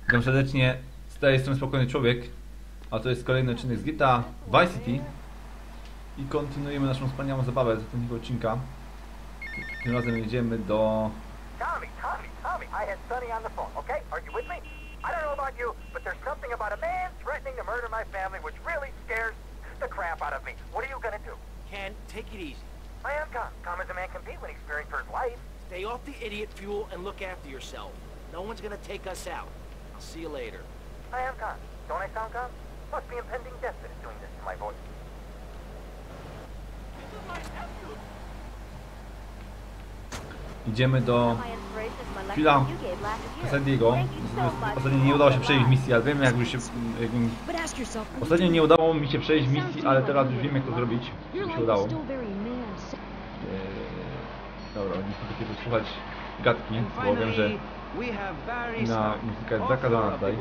Witam serdecznie, z tej strony Spokojny Człowiek, a to jest kolejny odcinek z GTA Vice City i kontynuujemy naszą wspaniałą zabawę z ostatniego odcinka. Tym razem jedziemy do... Tommy, I had Sonny on the phone, okay? Are you with me? I don't know about you, but there's something about a man threatening to murder my family which really scares the crap out of me. What are you gonna do? Ken, take it easy. I am calm. Calm as a man can be when he's fearing for his life. Stay off the idiot fuel and look after yourself. No one's gonna take us out. I'll see you later. I am calm. Don't I sound calm? Must be impending death that is doing this to my voice. Idziemy do Phila Casadiego. Ostatnio nie udało się przejść misji, ale wiem jak już się... Ostatnio nie udało mi się przejść misji, ale teraz już wiem jak to zrobić. Mi się udało. Dobra, nie chcę takiego słuchać gadki, bo wiem, że muzyka jest zakazana tutaj.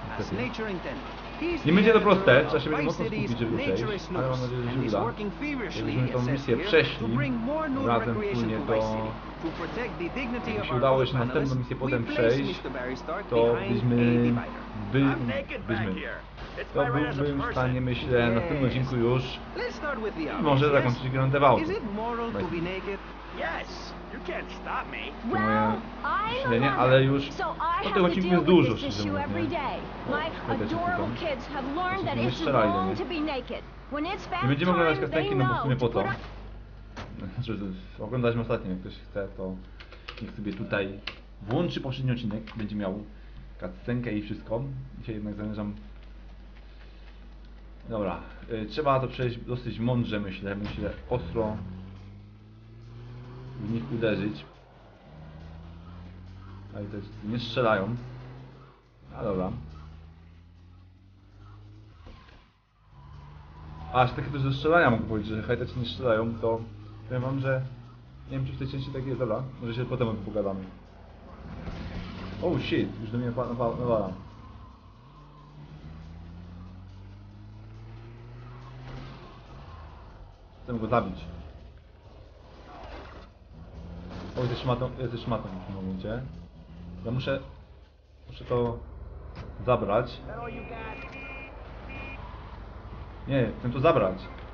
Nie będzie to proste, trzeba się będzie mocno skupić, żeby przejść, ale mam nadzieję, że się uda. Jakbyśmy tą misję przeszli razem wspólnie, to jakby się udało jeszcze następną misję potem przejść, to byłbym w stanie, myślę, w następnym odcinku już może zakończyć Grand Theft Auto. To moje myślenie, ale już no tych odcinków jest dużo, szczerze mówiąc, nie? Nie strzelali do mnie. Nie będziemy oglądać kastenki, no bo w sumie po co? Znaczy, oglądaliśmy ostatnio, jak ktoś chce, to niech sobie tutaj włączy poprzedni odcinek, będzie miał kastenkę i wszystko. Dzisiaj jednak zamierzam... Dobra, trzeba to przejść dosyć mądrze, myślę ostro w nich uderzyć. Ale też nie strzelają. A dobra. A, jeszcze takie też ze strzelania mogę powiedzieć, że hajtaci nie strzelają, to powiem wam, że nie wiem czy w tej części tak jest, dobra. Może się potem o tym pogadamy. Oh shit, już do mnie nawala. Chcę go zabić. O, jest szmatą w tym momencie. Ja muszę to zabrać. Nie, chcę to zabrać.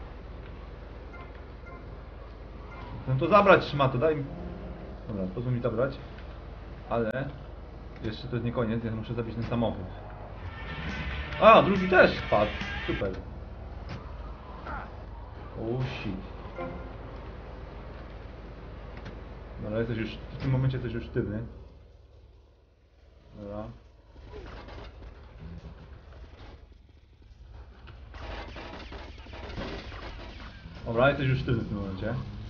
Chcę to zabrać, szmato, daj mi... Dobra, pozwól mi zabrać. Ale... Jeszcze to jest nie koniec, ja muszę zabić ten samochód. A, drugi też spadł. Super. Oh shit. Dobra, jesteś już... W tym momencie jesteś już sztywny. Dobra. Dobra, jesteś już sztywny w tym momencie.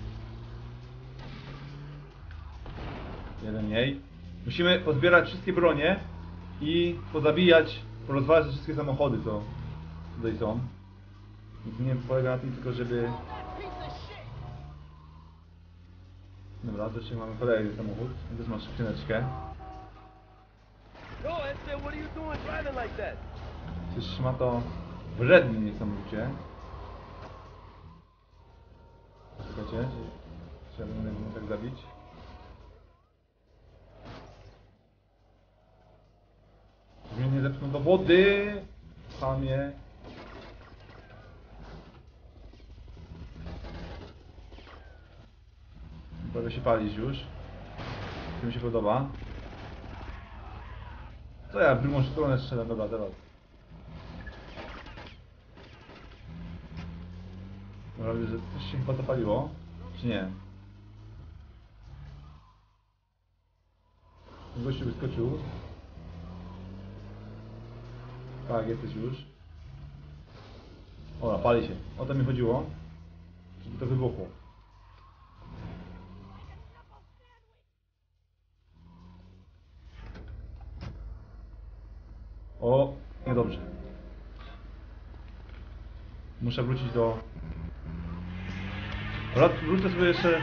Jeden mniej. Musimy pozbierać wszystkie bronie i pozabijać, porozwalać wszystkie samochody, co tutaj są. Nie polega na tym tylko, żeby... Dobra, to jeszcze mamy kolejny samochód. Też masz skrzyneczkę. Przecież ma to wrednie niesamowicie. Czekajcie, czy ja będę mógł tak zabić? Mnie nie zepchną do wody! Pamie. Prawie się palić już. To mi się podoba. Co ja w drugą stronę strzelam? Dobra, teraz. Dobra, że coś się chyba zapaliło. Czy nie? Gościu wyskoczył. Tak, jesteś już. Dobra, pali się. O to mi chodziło. Żeby to wybuchło. O, niedobrze. Muszę wrócić do... Wrócę sobie jeszcze...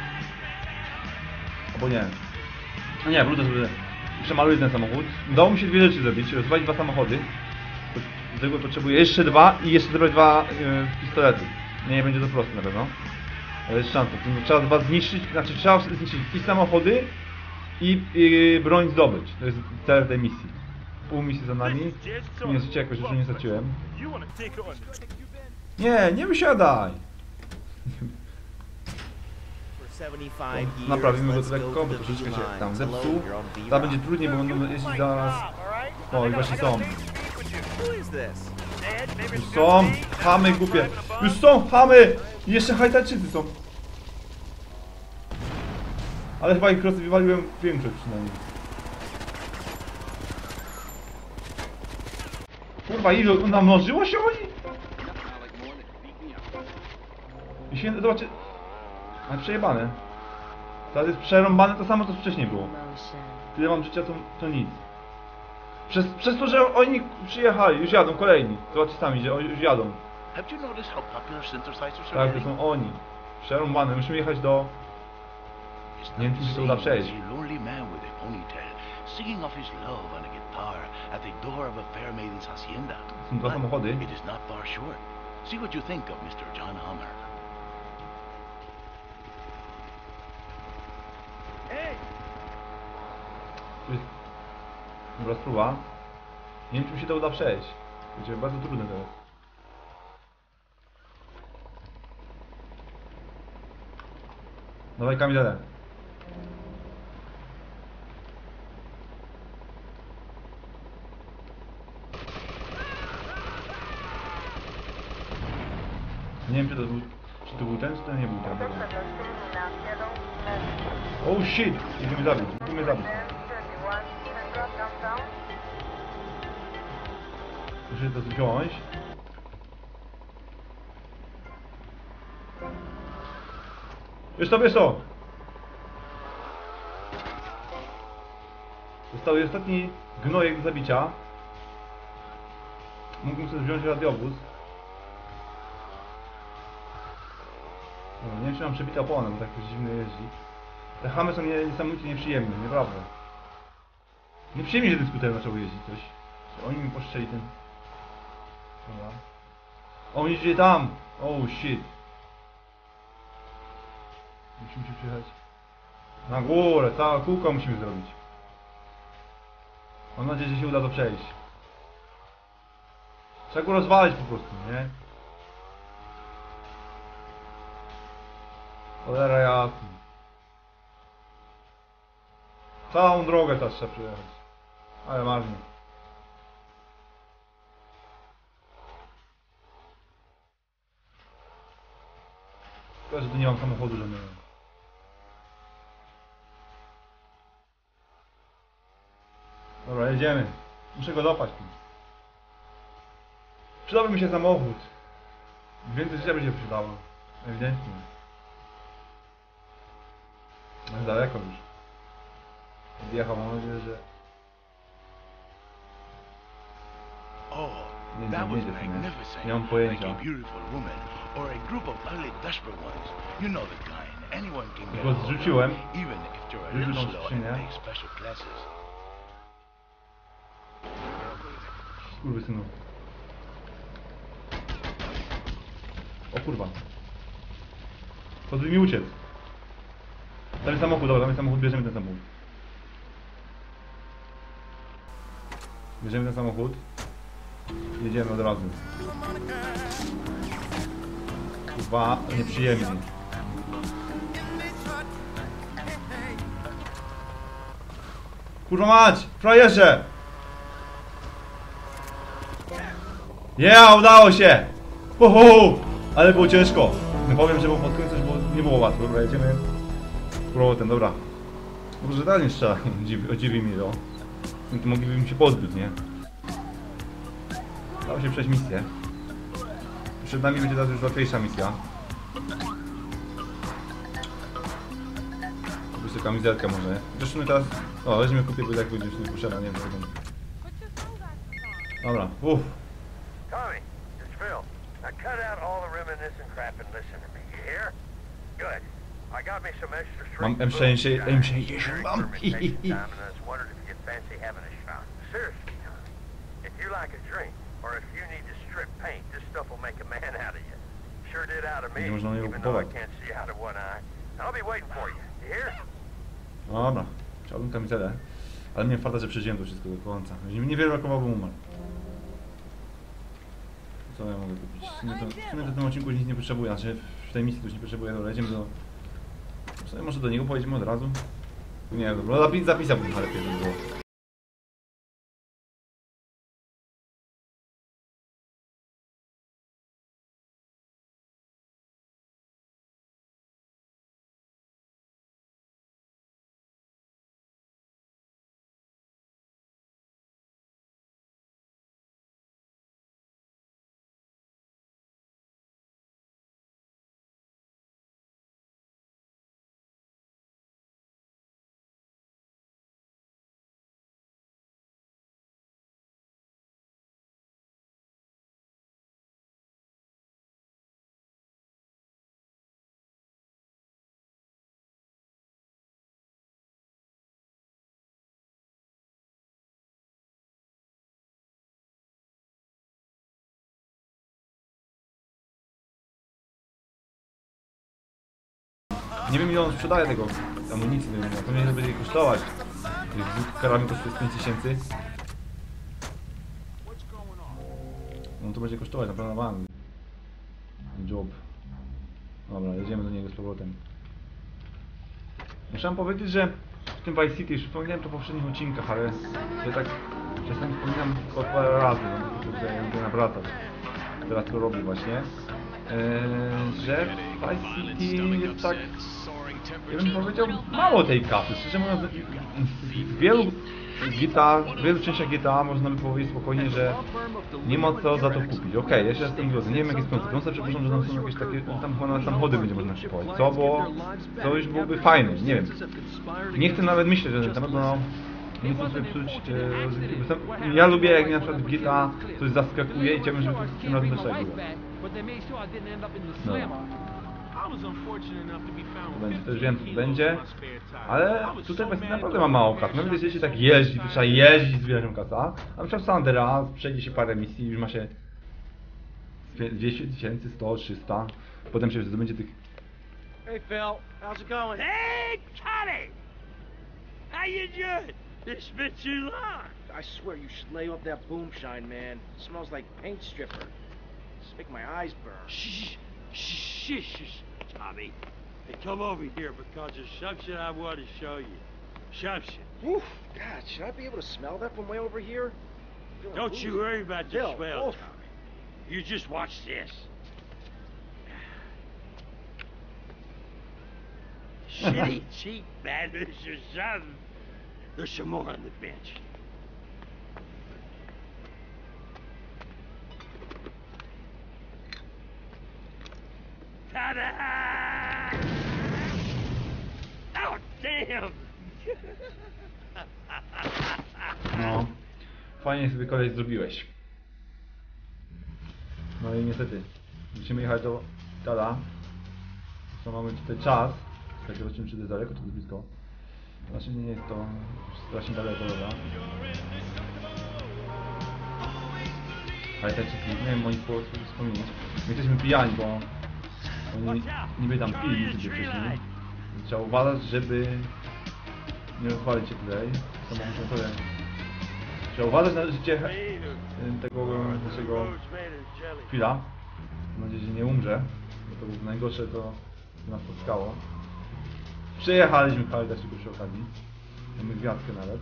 Albo nie. No nie, wrócę sobie... Przemaluję ten samochód. Udało mi się dwie rzeczy zrobić. Rozwalić dwa samochody. Do tego potrzebuję jeszcze dwa i jeszcze zebrać dwa pistolety. Nie będzie to proste na pewno. Ale jest szansa. Trzeba dwa zniszczyć, znaczy trzeba zniszczyć i samochody i broń zdobyć. To jest cel tej misji. pół misji za nami. Nie życie jakoś już nie straciłem. Nie, nie wysiadaj! Naprawimy go to lekko, bo troszeczkę się tam zepsuł. Tam będzie trudniej, bo będą jeździć zaraz. O, i właśnie są. Już są chamy głupie. Już są chamy! I jeszcze Hajtańczycy są. Ale chyba ich rozwaliłem większość przynajmniej. Kurwa, ilu namnożyło się oni? I się, zobaczcie. Ale przejebane. Teraz jest przerąbane to samo co wcześniej było. Tyle mam życia to nic. Przez to, że oni przyjechali, już jadą kolejni. Zobaczcie sami, że już jadą. Tak, to są oni. Przerąbane, musimy jechać do... Nie wiem, czy się to uda przejść. Są dwa samochody. Dobra spróba. Nie wiem, czy mi się to uda przejść. Będzie bardzo trudne teraz. Dawaj Kamilę. Nie wiem, czy to był ten, czy to nie był ten. Oh shit! Idzie mnie zabić, idzie mnie zabić. Muszę to wziąć. Wiesz to! Został ostatni gnojek do zabicia. Mógłbym sobie wziąć radiowóz. No, nie wiem, czy mam przebite opony, bo tak to dziwnie jeździ. Te chamy są niesamowicie nieprzyjemne, nieprawda. Nieprzyjemnie, że ten skuter zaczął jeździć coś. Oni mi poszczeli ten... Dobra. O, oni idzie tam! Oh shit. Musimy się przyjechać. Na górę, całe kółko musimy zrobić. Mam nadzieję, że się uda to przejść. Trzeba go rozwalić po prostu, nie? Cholera jasna. Całą drogę teraz trzeba przejechać. Ale marnie. Tylko, że tu nie mam samochodu żadnego. Dobra, jedziemy. Muszę go dopaść. Przydałby mi się samochód. Więcej życia by się przydało. Ewidentnie. Jest daleko już. Wjechał, mam nadzieję, że... That was magnificent. Nie mam pojęcia. Like a beautiful woman or a group of ugly desperate ones. You know the kind. Anyone can get Go hold of, zrzuciłem. even if they're a little slow and take special classes. Skurwysynu. O kurwa. Pozwól mi uciec. Tam jest samochód, dobra, tam jest samochód, bierzemy ten samochód. Bierzemy ten samochód. Jedziemy od razu. Kurwa, nieprzyjemnie. Kurwa mać! Frajerze! Udało się! Uhu! Ale było ciężko. No powiem, że było pod koniec, bo nie było łatwo. Dobra, jedziemy. Powrotem, dobra. Może dalej nie strzela. Dziwi mi to. Mogliby mi się pozbyć, nie? Dało się przejść misję. Przed nami będzie teraz już łatwiejsza misja. Wysoka kamizelkę może. Zresztą teraz... O, weźmy kupię, bo tak będzie już nie posiada, nie wiem. Dobra, uff. Tommy, it's Phil. Now cut out all the reminiscing crap and listen to me. You hear? Good. I got me some extra Mam shrink M60, M60 mam. and I was wondering if you'd fancy having a shot. Seriously, Tommy. If you like a drink, or if you need to strip paint, this stuff will make a man out of you. Sure did out of me, Nie można even niego though I kupować. can't see out of one eye. I'll be waiting for you. You hear? Dobra, chciałbym kamizelę. Ale mnie farta, że przeżyłem to wszystko do końca. Niewiele brakowało, bym umarł. Co ja mogę kupić? W sumie w tym odcinku nic nie potrzebuję, znaczy w tej misji to już nie potrzebuję, dobra, jedziemy do... W sumie może do niego pojedziemy od razu? Nie, dobra, zapisałbym, ale lepiej to było. Nie wiem ile on sprzedaje tego amunicji, nie wiem, to mnie będzie kosztować. Z karami kosztuje 5000. No to będzie kosztować, naprawdę mam job. Dobra, jedziemy do niego z powrotem. Muszę powiedzieć, że w tym Vice City, już wspomniałem to w poprzednich odcinkach, ale ja tak czasami wspominam o parę razy, no, że ja będę nawracać. Teraz to robię właśnie. Że Vice City jest tak, ja bym powiedział, mało tej kasy. Szczerze mówiąc, w wielu częściach GTA można by powiedzieć spokojnie, że nie ma co za to kupić. Okej, ja się z tym zgodzę, nie wiem jak jest konsekwencja, przypuszczam, że tam są jakieś takie, tam chyba nawet samochody będzie można kupować. Co? Bo to już byłoby fajne, nie wiem. Nie chcę nawet myśleć o tym temat, bo nie chcę sobie psuć ja lubię jak na przykład w GTA coś zaskakuje i chciałbym, żeby tym razem też tak było. No. Będzie, też wiem co będzie, ale tutaj właśnie naprawdę ma mało kas. Nawet jeśli się tak jeździ, to trzeba jeździć, zbierać ją kasa. A na przykład San Andreas, przejdzie się parę misji i już ma się 200 000, 100, 300. Potem się zdobędzie tych... Hey Phil, how's it going? Hey, Connie! How you doing? It's been too long. I swear you should lay off that boomshine, man. It smells like paint stripper. It's making my eyes burn. Shh, shh, shh, shh, Tommy. Hey, come over here because there's something I want to show you. Something. Oof, God, should I be able to smell that from way over here? Don't you worry about the Phil, smell, oof. Tommy. You just watch this. Shitty cheap manners or something. There's some more on the bench. Ta-da! Oh, damn! No, fajnie sobie kolej zrobiłeś. No i niestety, musimy jechać do Tala. Co mamy tutaj czas. Tak, zobaczymy czy to jest daleko, czy to jest blisko. Znaczy nie jest to strasznie daleko, dobra. Ale tak nie wiem o nich wspomnieć. My jesteśmy pijani, bo oni niby tam pili sobie wcześniej. Trzeba uważać, żeby nie rozwalić się tutaj. Trzeba uważać na życie tego naszego chwila. Mam nadzieję, że nie umrze. Bo to było najgorsze, to nas spotkało. Przejechaliśmy Halda szybko przy okazji. Mamy gwiazdkę nawet.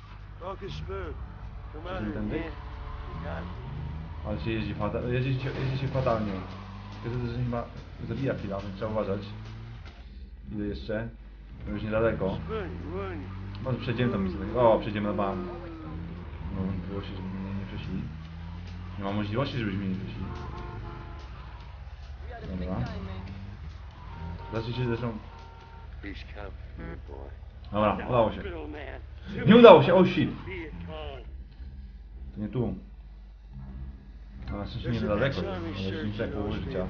Tędy. Ale się jeździ fatalnie. Jeździ się fatalnie. Wtedy, że chyba zabija chwila, więc trzeba uważać. Ile jeszcze? No już niedaleko. Może przejdziemy tam misję. O, przejdziemy na bank. No wątpliwości, żeby mnie nie przeszli. Nie ma możliwości, żebyśmy mnie nie przeszli. Dobra. Zacznijcie zresztą. Dobra, udało się. Nie udało się, oh shit! To nie tu. No na szczęście nie daleko, ale jeszcze nie tak połowy życia.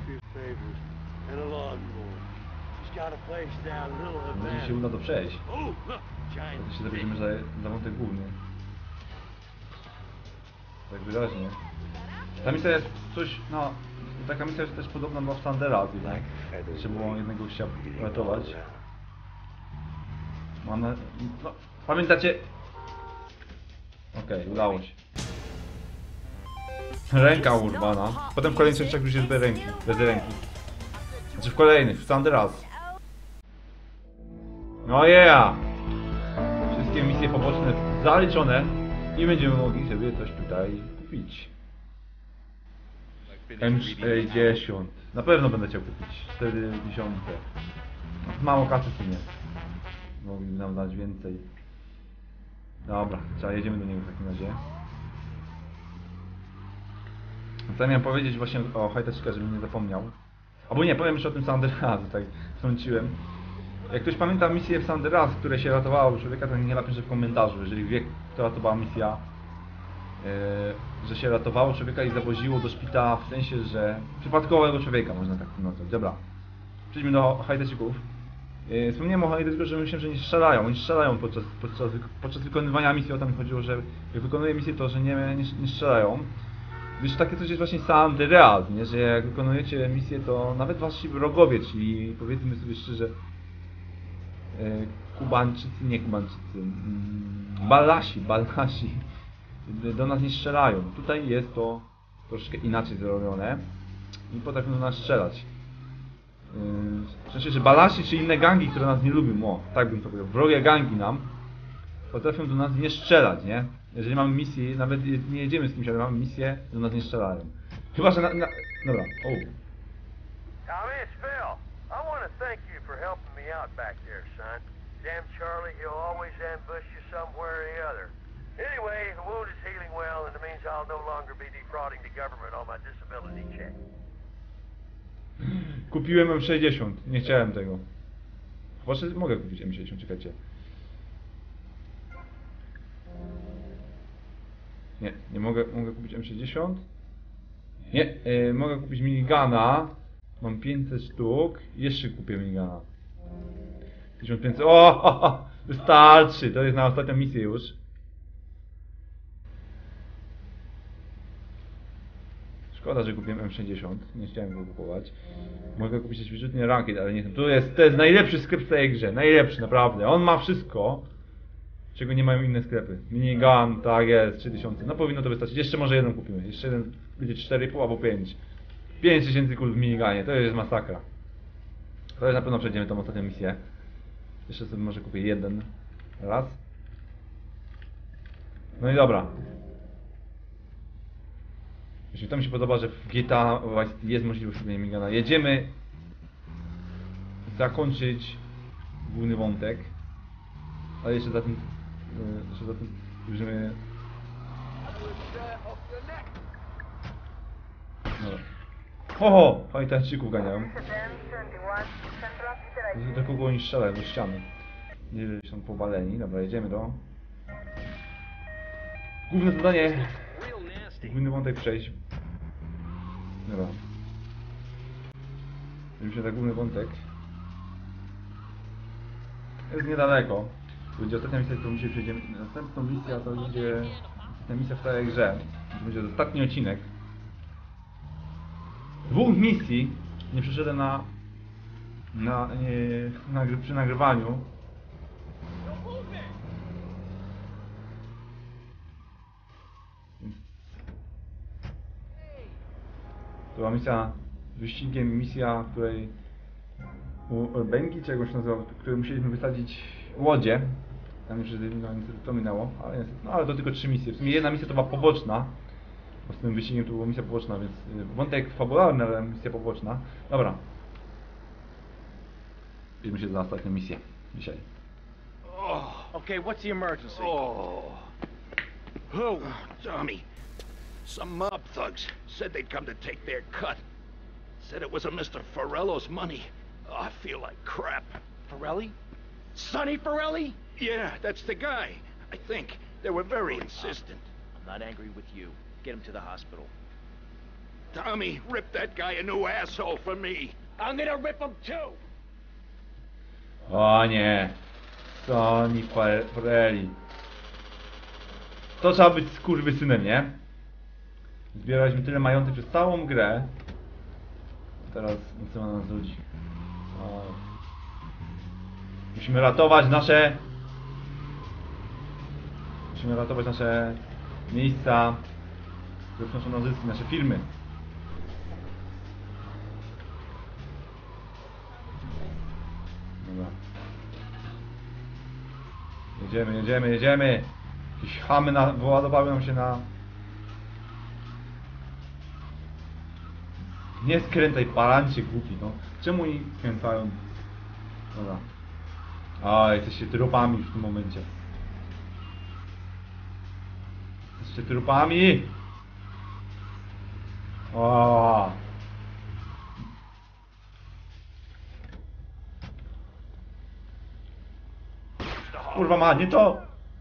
Może się uda to przejść. To się zabierzemy za wątek główny. Tak wyraźnie. Ta misja jest coś, no... Taka misja jest też podobna była w San Andreas, tak? Trzeba było jednego gościa ratować. Mam na... No, pamiętacie? Okej, udało się. Ręka urwana. Potem w kolejnych częściach już jest bez ręki. Bez ręki. Znaczy w kolejnych, w sam raz. No yeah! Wszystkie misje poboczne zaliczone i będziemy mogli sobie coś tutaj kupić. M60. Na pewno będę chciał kupić. 40. Mało kasy w sumie. Mogliby nam dać więcej. Dobra, trzeba jedziemy do niego w takim razie. Co miałem powiedzieć właśnie o hajteczkę, żebym nie zapomniał. Albo nie, powiem jeszcze o tym San Andreas, tak wtrąciłem. Jak ktoś pamięta misję w San Andreas, w której się ratowało człowieka, to nie napisze w komentarzu, jeżeli wie, która to była misja. Że się ratowało człowieka i zawoziło do szpitala, w sensie, że przypadkowego człowieka, można tak nazwać. Dobra, przejdźmy do hajtecików. Wspomniałem o hajteciku, że myślę, że nie strzelają. Oni strzelają podczas wykonywania misji. O to mi chodziło, że jak wykonuję misję, to że nie strzelają. Gdyż takie coś jest właśnie San Andreas, nie? Że jak wykonujecie misję, to nawet wasi wrogowie, czyli powiedzmy sobie szczerze, Kubańczycy, nie Kubańczycy, Balasi do nas nie strzelają. Tutaj jest to troszkę inaczej zrobione i potrafią do nas strzelać. W sensie, że Balasi czy inne gangi, które nas nie lubią, o, tak bym to powiedział, wrogie gangi nam potrafią do nas nie strzelać, nie? Jeżeli mamy misję, nawet nie jedziemy z kimś, ale mamy misję, do nas nie strzelają. Chyba, że dobra, Tommy, it's Phil. I want to thank you for helping me out back there, son. Damn Charlie, he'll always ambush you somewhere or the other. Anyway, the wound is healing well, and it means I'll no longer be defrauding the government on my disability check. Kupiłem M60, nie chciałem tego. Chyba, że mogę kupić M60, czekajcie. Nie mogę kupić M60. Nie, mogę kupić minigana. Mam 500 sztuk. Jeszcze kupię minigana. 1500. O! Wystarczy! To jest na ostatnią misję już. Szkoda, że kupiłem M60. Nie chciałem go kupować. Mogę kupić też wyrzutnie Ranked, ale nie wiem. To jest najlepszy sklep w tej grze. Najlepszy, naprawdę. On ma wszystko, czego nie mają inne sklepy. Minigun, tak jest, 3000. No powinno to wystarczyć. Jeszcze może jeden kupimy. Jeszcze jeden będzie 4,5 albo 5. 5000 kul w minigunie. To jest masakra. To jest na pewno przejdziemy tą ostatnią misję. Jeszcze sobie może kupię jeden raz. No i dobra. Jeśli to mi się podoba, że w GTA jest możliwość kupienia miniguna. Jedziemy zakończyć główny wątek. Ale jeszcze za tym bierzemy... Dobra. Ho! Fajtańczyków ganiają. Do kogo oni strzelają? Do ściany. Nie są powaleni. Dobra, jedziemy do... Główne zadanie... Główny wątek przejść. Dobra. Jedziemy na główny wątek. Jest niedaleko. To będzie ostatnia misja, którą dzisiaj przejdziemy. Następną misja to będzie ta misja w całej grze. To będzie ostatni odcinek. Dwóch misji nie przeszedłem przy nagrywaniu. To była misja z wyścigiem, misja, w której u Benki, czy jak się nazywa, w której musieliśmy wysadzić łodzie. Tam już to minęło, ale niestety, no ale to tylko 3 misje. W sumie jedna misja to była poboczna, bo z tym wyścigiem to była misja poboczna, więc wątek fabularny, ale misja poboczna. Dobra. Bierzemy się za ostatnią misję dzisiaj. Okay, what's the emergency? Tommy. Some mob thugs said they'd come to take their cut. Said it was a Mr. Forello's money. I feel like crap. Forelli? Sonny Forelli? Yeah, that's the guy. I think. They were very insistent. I'm not angry with you. Get him to the hospital. Tommy, rip that guy a new asshole for me. I'm gonna rip him too! O nie. Sonny Forelli. To trzeba być skurwysynem, nie? Zbieraliśmy tyle majątek przez całą grę. Teraz nic ma na nas ludzi. Musimy ratować nasze miejsca, które przynoszą nam zyski, nasze filmy. Dobra. Jedziemy. Jakieś chamy wyładowały nam się na... Nie skręcaj, parancie głupi, no. Czemu oni skręcają? Dobra. A, jesteście trupami w tym momencie. Jesteście trupami! O. Kurwa ma, nie to!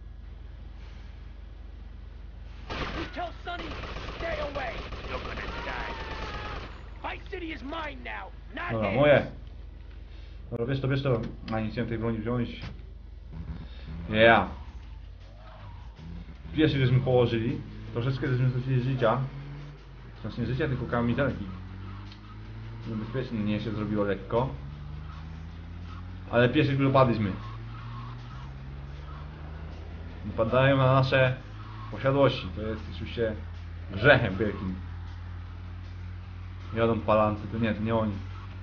Tell Sonny, stay away. You're gonna die. Fight City is mine now, not Dobra, his. moje! Dobra, bierz to. A, nie chciałem tej broni wziąć. Yeah. Pierwszy żeśmy położyli. Troszeczkę żeśmy stracili życia. Znaczy nie życia, tylko kamizelki. Niebezpiecznie nie się zrobiło lekko. Ale pierwszy wypadliśmy. Wypadają na nasze posiadłości. To jest oczywiście grzechem wielkim. Jadą palancy, to nie oni.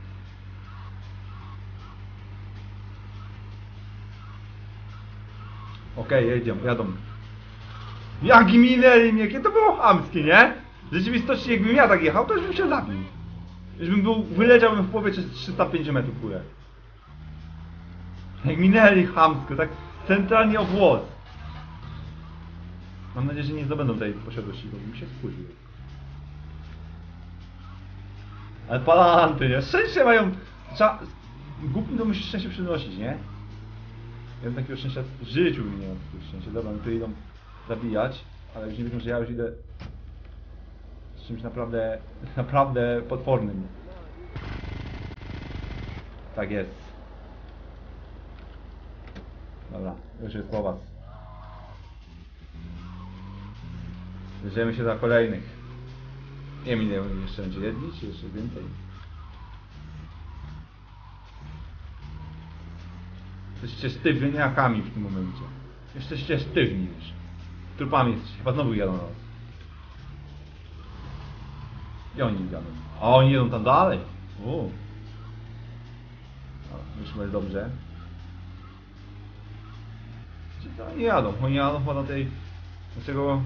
Okej, jadą. Jak minęli mnie, jakie to było chamskie, nie? W rzeczywistości jakbym ja tak jechał, to już bym się zabił. Już bym wyleciałbym w powietrze z 350 metrów w górę. Jak minęli chamsko, tak centralnie o włos. Mam nadzieję, że nie zdobędą tej posiadłości, bo bym się spóźnił. Ale palanty, nie? Szczęście mają... Głupim to musi szczęście przynosić, nie? Ja bym takiego szczęścia w życiu nie miał takiego szczęścia. Dobra, no to idą zabijać, ale już nie wiedzą, że ja już idę z czymś naprawdę potwornym. Tak jest. Dobra, już jest po was. Bierzemy się za kolejnych. Nie wiem, ile jeszcze będzie jedni, czy jeszcze więcej. Jesteście sztywniakami w tym momencie. Jesteście sztywni już. Trupami jesteście. Chyba znowu jadą na nas. I oni jadą. A oni jedą tam dalej. Już będzie dobrze. Gdzie to oni jadą? Oni jadą chyba na tej... Dlaczego...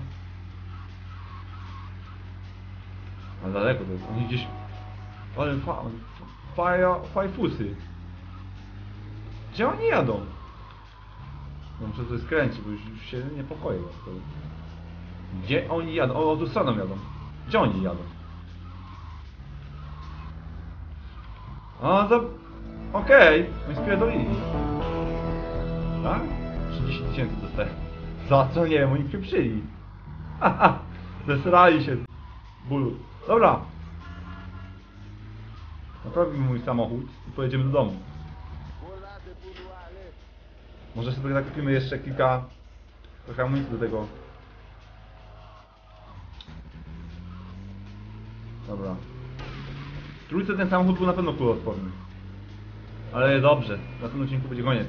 A daleko to jest. Oni gdzieś... Ale fajfusy. Gdzie oni jadą? No muszę to skręcić, bo już się niepokoję. Gdzie oni jadą? O, tu stroną jadą. Gdzie oni jadą? A, to... Okej, oni spierdolili. Tak? 30 000 dostałem. Za co? Nie wiem, oni pieprzyli. Haha, zesrali się. Bólu. Dobra. Naprawimy mój samochód i pojedziemy do domu. Może sobie zakupimy jeszcze trochę amunicji do tego. Dobra. W trójce ten samochód był na pewno kuloodporny. Ale dobrze, na tym odcinku będzie koniec.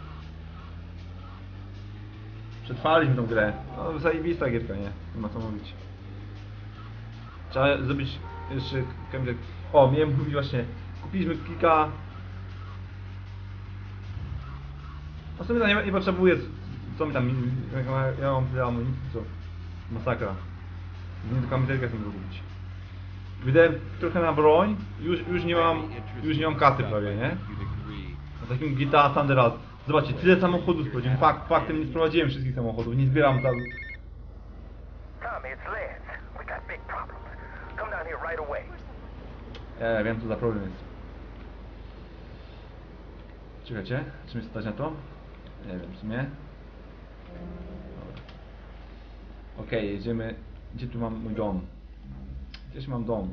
Przetrwaliśmy tą grę. No zajebista gierka, nie ma co mówić. Trzeba zrobić jeszcze... O, miałem mówić właśnie. Kupiliśmy kilka... A w sumie nie potrzebuję, co mi tam, ja mam tyle amunicji, co masakra. Nie tylko kamizelkę chcę zrobić. Wydałem trochę na broń, już nie mam kasy prawie, nie? Na takim GTA San Andreas. Zobaczcie, tyle samochodów sprowadziłem, faktem nie sprowadziłem wszystkich samochodów, nie zbieram tam. Tommy, it's Lance. We got big problems. Come down here right away. Ja wiem, co za problem jest. Czekajcie, czy mi stać na to? Nie wiem, w sumie. Okej, jedziemy. Gdzie tu mam mój dom? Gdzieś mam dom.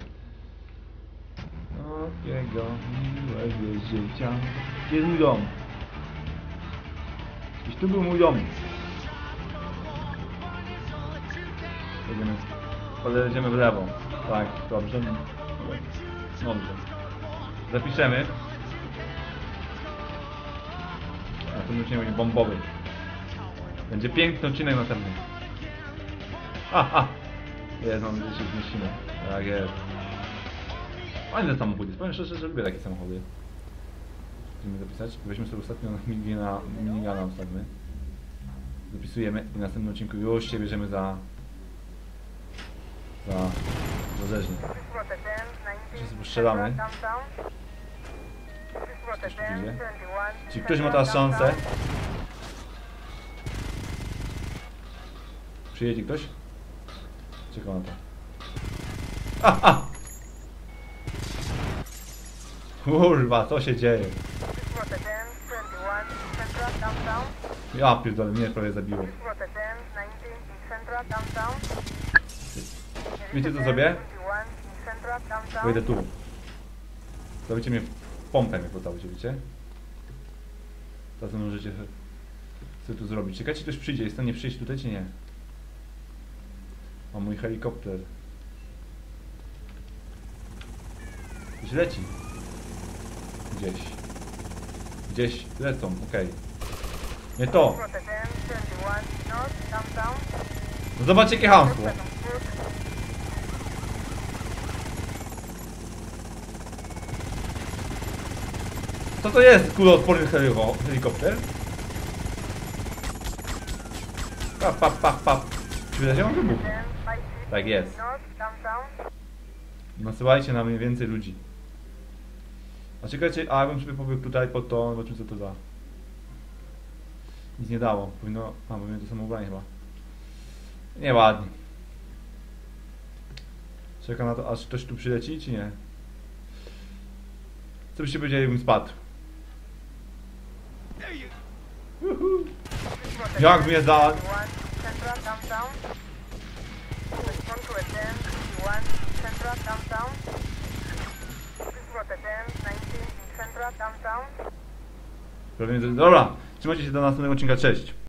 Takiego miłego życia. Gdzie jest mój dom? Gdzieś tu był mój dom. Jedziemy w lewo. Tak, dobrze. Dobrze. Zapiszemy. A ten odcinek będzie bombowy. Będzie piękny odcinek następny. Jest, mam nadzieję, że się zmieścimy. Tak jest. Fajne samochód jest. Powiem szczerze, że lubię takie samochody. Chcemy zapisać. Weźmy sobie ostatnio minigana ustawmy. Zapisujemy i w następnym odcinku już się bierzemy za rzeźnię. Teraz sobie strzelamy. Ktoś tu idzie. Czy ktoś ma teraz szansę? Przyjedzie ktoś? Czekam na to. Kurwa, co się dzieje? Ja pierdolę, mnie prawie zabiło. Wiecie co zrobię? Wejdę tu. Zrobicie mnie pompę, jak pocałucie, wiecie? Teraz możecie sobie tu zrobić. Czekajcie, ktoś przyjdzie. Jest w stanie przyjść tutaj, czy nie? O, mój helikopter. Gdzieś leci. Gdzieś lecą, okej. Nie to! No zobaczcie, jakie hamstwo. Co to jest kuloodporny helikopter? Pap. Czy widać, że on wybuchł? Tak jest. Nasyłajcie na mnie więcej ludzi. A czekajcie, ja bym sobie pobiegł tutaj pod to, zobaczymy co to da. Nic nie dało, powinno... powinno to samo ubranie chyba. Nieładnie. Czekam na to, aż ktoś tu przyleci, czy nie? Co byście powiedzieli, jakbym spadł? Jak mnie za... Dobra, trzymajcie się do następnego odcinka, cześć!